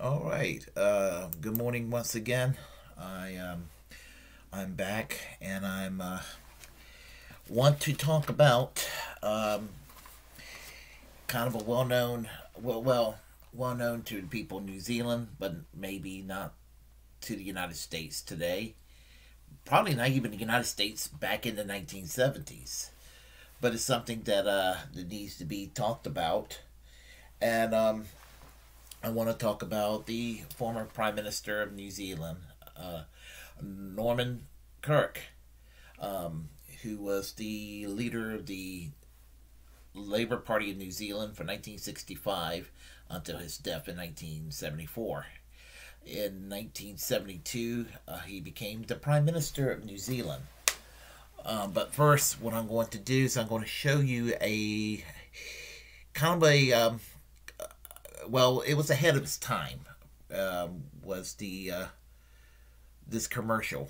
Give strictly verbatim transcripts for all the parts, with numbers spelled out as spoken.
All right. Uh, good morning once again. I um, I'm back, and I'm uh, want to talk about um, kind of a well-known, well, well, well-known to the people in New Zealand, but maybe not to the United States today. Probably not even the United States back in the nineteen seventies. But it's something that uh, that needs to be talked about, and um, I want to talk about the former Prime Minister of New Zealand, uh, Norman Kirk, um, who was the leader of the Labour Party of New Zealand from nineteen sixty-five until his death in nineteen seventy-four. In nineteen seventy-two, uh, he became the Prime Minister of New Zealand. Um, but first, what I'm going to do is I'm going to show you a kind of a um, well, it was ahead of its time. Um, was the uh, this commercial?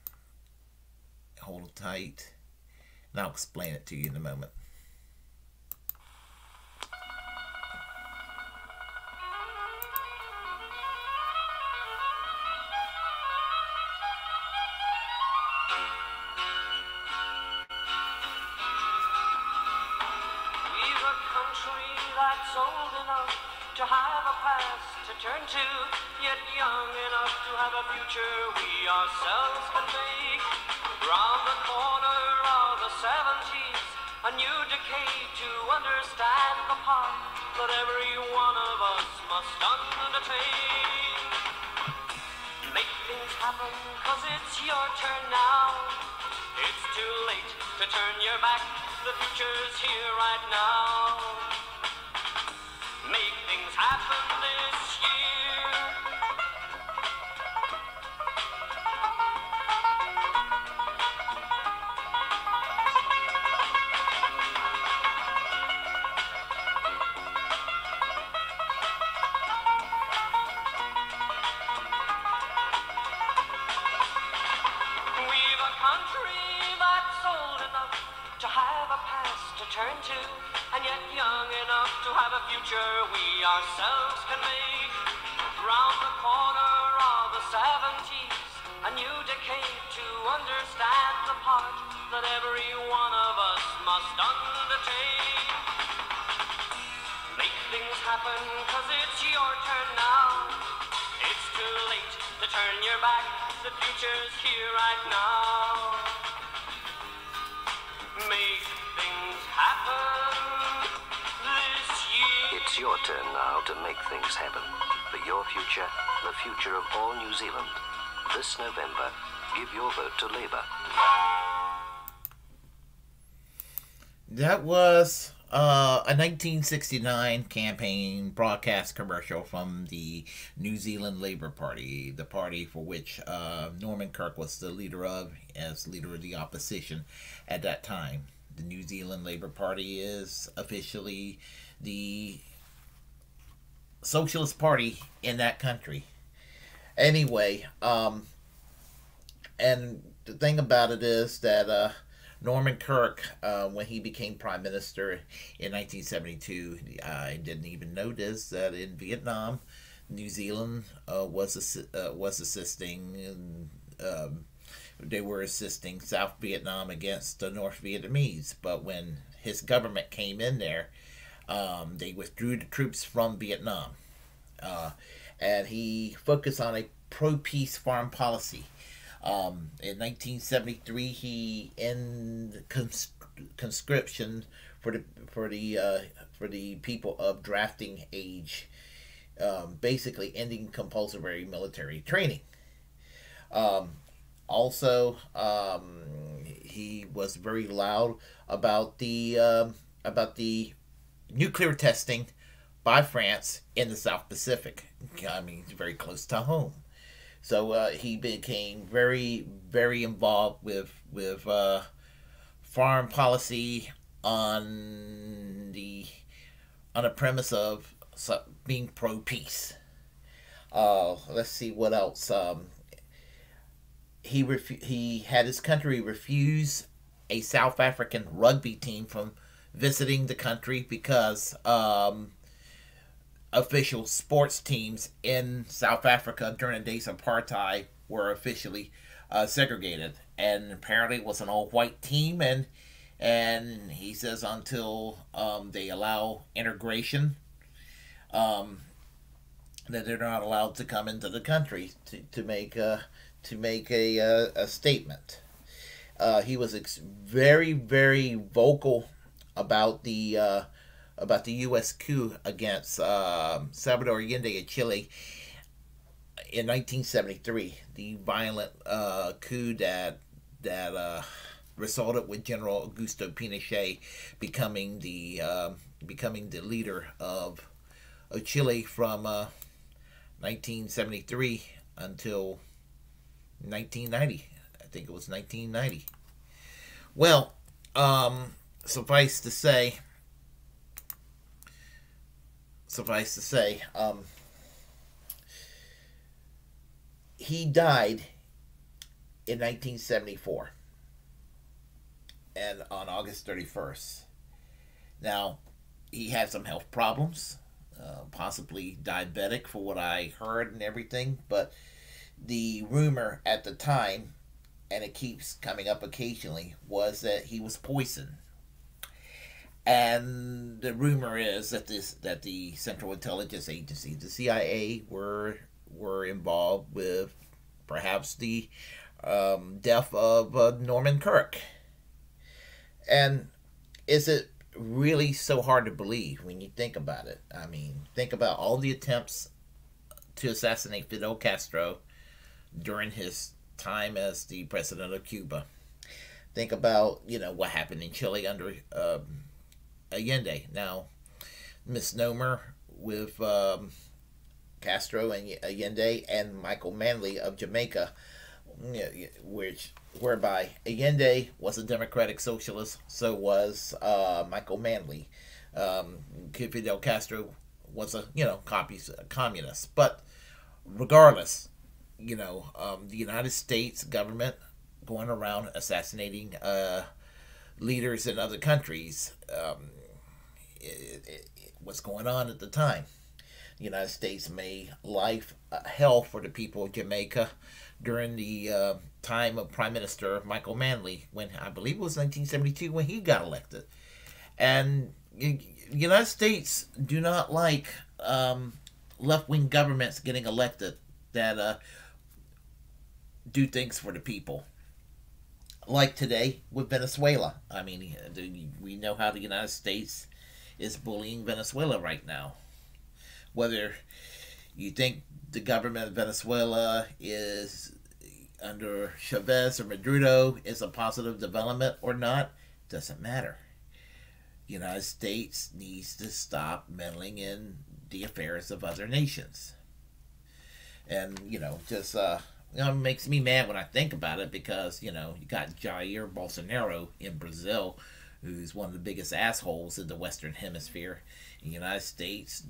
Hold tight, and I'll explain it to you in a moment. We've a country that's old enough to have a past to turn to, yet young enough to have a future we ourselves can make. Round the corner of the seventies, a new decade to understand the part that every one of us must undertake. Make things happen, cause it's your turn now. It's too late to turn your back, the future's here right now. Make things happen this year. We've a country that's old enough to have a past to turn to, and yet young enough to have a future we ourselves can make. Round the corner of the seventies, a new decade to understand the part that every one of us must undertake. Make things happen, cause it's your turn now. It's too late to turn your back, the future's here right now. Make things happen this year. It's your turn now to make things happen. For your future, the future of all New Zealand. This November, give your vote to Labour. That was uh, a nineteen sixty-nine campaign broadcast commercial from the New Zealand Labour Party, the party for which uh, Norman Kirk was the leader of, as leader of the opposition at that time. The New Zealand Labour Party is officially the Socialist Party in that country. Anyway, um, and the thing about it is that uh, Norman Kirk, uh, when he became prime minister in nineteen seventy-two, I didn't even notice that in Vietnam, New Zealand uh, was assi- uh, was assisting. And, um, they were assisting South Vietnam against the North Vietnamese. But when his government came in there, um, they withdrew the troops from Vietnam, uh, and he focused on a pro-peace foreign policy. Um, in nineteen seventy-three, he ended cons- conscription for the for the uh, for the people of drafting age, um, basically ending compulsory military training. Um, also, um, he was very loud about the um, about the nuclear testing by France in the South Pacific. I mean, it's very close to home. So uh, he became very, very involved with with uh, foreign policy on the on a premise of being pro peace. Uh, let's see what else. Um, he refu- he had his country refuse a South African rugby team from visiting the country because um, official sports teams in South Africa during the days of apartheid were officially uh, segregated, and apparently it was an all-white team, and and he says until um, they allow integration, um, that they're not allowed to come into the country to, to make a, to make a, a, a statement. Uh, he was ex- very very vocal about the uh, about the U S coup against uh, Salvador Allende of Chile in nineteen seventy-three, the violent uh, coup that that uh, resulted with General Augusto Pinochet becoming the uh, becoming the leader of, of Chile from uh, nineteen seventy-three until nineteen ninety. I think it was nineteen ninety. Well, um, suffice to say, suffice to say, um, he died in nineteen seventy-four, and on August thirty-first. Now, he had some health problems, uh, possibly diabetic for what I heard and everything, but the rumor at the time, and it keeps coming up occasionally, was that he was poisoned. And the rumor is that this that the Central Intelligence Agency, the C I A, were were involved with perhaps the um, death of uh, Norman Kirk. And is it really so hard to believe when you think about it? I mean, think about all the attempts to assassinate Fidel Castro during his time as the president of Cuba. Think about, you know, what happened in Chile under um, Allende. Now, misnomer with um, Castro and Allende and Michael Manley of Jamaica, which whereby Allende was a democratic socialist, so was uh, Michael Manley. Um, Fidel Castro was a you know copies a communist, but regardless, you know um, the United States government going around assassinating uh, leaders in other countries. Um, it, it, it, what's going on at the time? The United States made life uh, hell for the people of Jamaica during the uh, time of Prime Minister Michael Manley, when I believe it was nineteen seventy-two when he got elected. And the United States do not like um, left-wing governments getting elected that uh, do things for the people. Like today with Venezuela. I mean, we know how the United States is bullying Venezuela right now. Whether you think the government of Venezuela is under Chavez or Maduro is a positive development or not, doesn't matter. The United States needs to stop meddling in the affairs of other nations. And, you know, just, uh, you know, it makes me mad when I think about it because, you know, you got Jair Bolsonaro in Brazil, who's one of the biggest assholes in the Western Hemisphere. The United States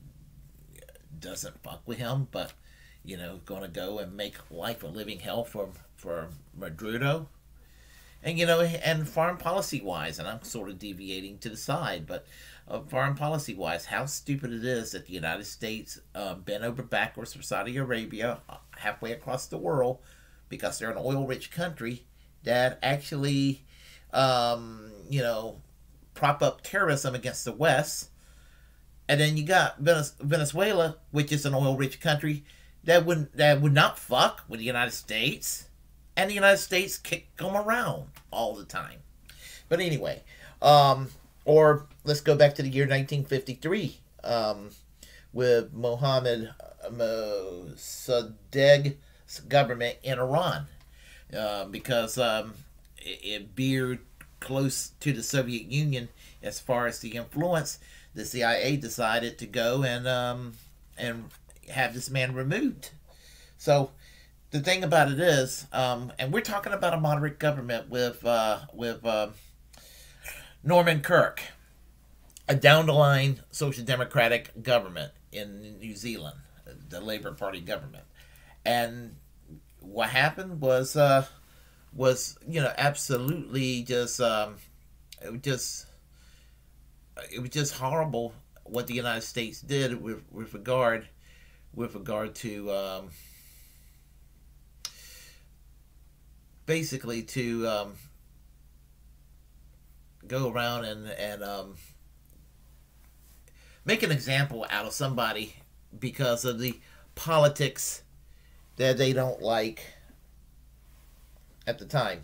doesn't fuck with him, but, you know, going to go and make life a living hell for, for Maduro. And, you know, and foreign policy-wise, and I'm sort of deviating to the side, but uh, foreign policy-wise, how stupid it is that the United States uh, bent over backwards for Saudi Arabia halfway across the world because they're an oil-rich country that actually, um, you know, prop up terrorism against the West. And then you got Venezuela, which is an oil-rich country that would that would not fuck with the United States. And the United States kick them around all the time. But anyway, um, or let's go back to the year nineteen fifty-three um, with Mohammed Mossadegh's government in Iran. Uh, because um, it, it veered close to the Soviet Union as far as the influence. The C I A decided to go and um, and have this man removed. So the thing about it is, um, and we're talking about a moderate government with uh, with uh, Norman Kirk, a down the line social democratic government in New Zealand, the Labour Party government, and what happened was uh, was you know absolutely just um, it was just. It was just horrible what the United States did with, with regard with regard to um, basically to um, go around and and um, make an example out of somebody because of the politics that they don't like at the time.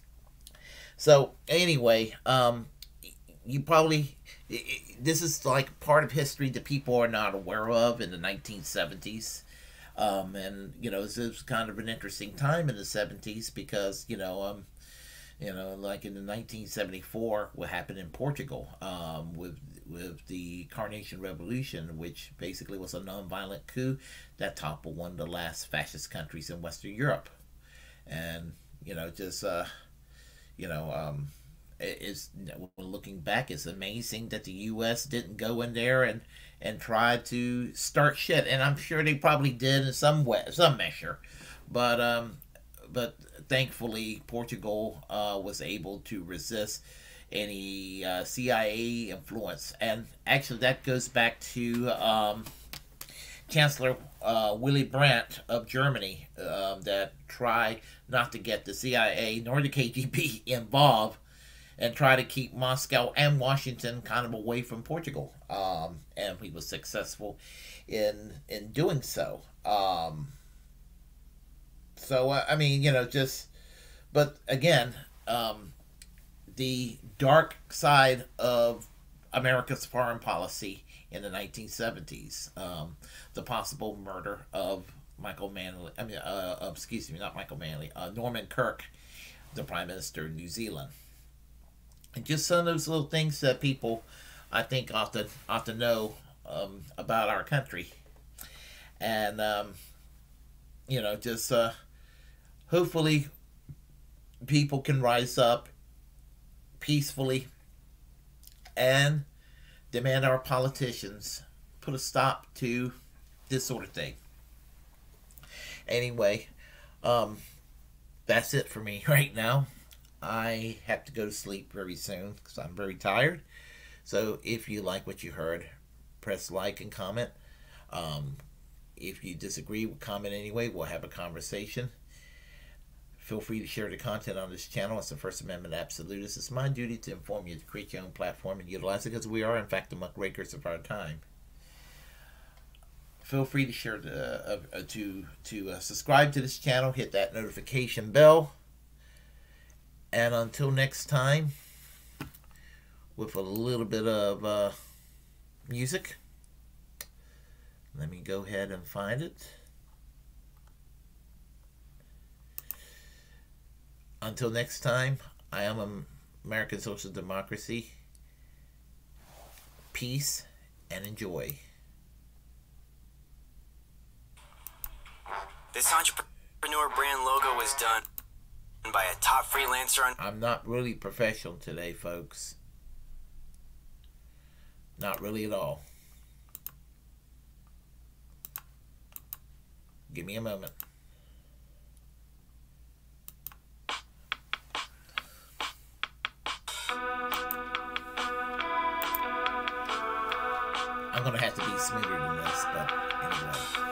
So anyway, um, you probably this is like part of history that people are not aware of in the nineteen seventies. Um, and you know, it was kind of an interesting time in the seventies because you know, um, you know, like in the nineteen seventy-four, what happened in Portugal um, with with the Carnation Revolution, which basically was a non-violent coup that toppled one of the last fascist countries in Western Europe, and you know, just uh, you know, um, it's looking back, it's amazing that the U S didn't go in there and and try to start shit, and I'm sure they probably did in some way, some measure, but um, but thankfully Portugal uh, was able to resist any uh, C I A influence, and actually that goes back to um, Chancellor uh, Willy Brandt of Germany um, that tried not to get the C I A nor the K G B involved and try to keep Moscow and Washington kind of away from Portugal. Um, and he was successful in in doing so. Um, so, uh, I mean, you know, just, but again, um, the dark side of America's foreign policy in the nineteen seventies, um, the possible murder of Michael Manley, I mean, uh, uh, excuse me, not Michael Manley, uh, Norman Kirk, the Prime Minister of New Zealand. And just some of those little things that people, I think, ought to, ought to know um, about our country. And, um, you know, just uh, hopefully people can rise up peacefully and demand our politicians put a stop to this sort of thing. Anyway, um, that's it for me right now. I have to go to sleep very soon because I'm very tired. So if you like what you heard, press like and comment. Um, if you disagree, comment anyway. We'll have a conversation. Feel free to share the content on this channel. It's the First Amendment absolutist. It's my duty to inform you to create your own platform and utilize it because we are, in fact, the muckrakers of our time. Feel free to share the uh, uh, to to uh, subscribe to this channel. Hit that notification bell. And until next time, with a little bit of uh, music, let me go ahead and find it. Until next time, I am American Social Democracy. Peace and enjoy. This entrepreneur brand logo was done by a top freelancer on... I'm not really professional today, folks. Not really at all. Give me a moment. I'm gonna have to be smoother than this, but anyway.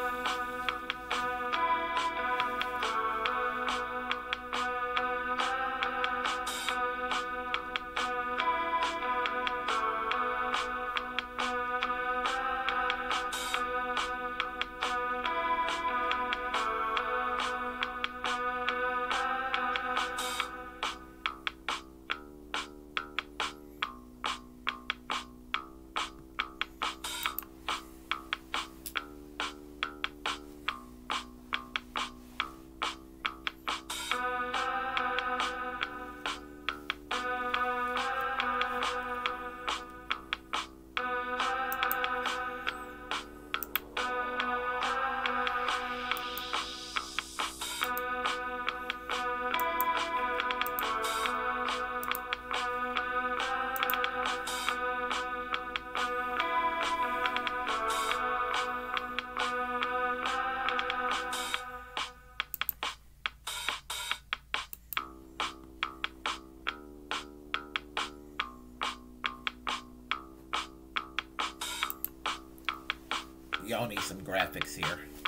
me some graphics here.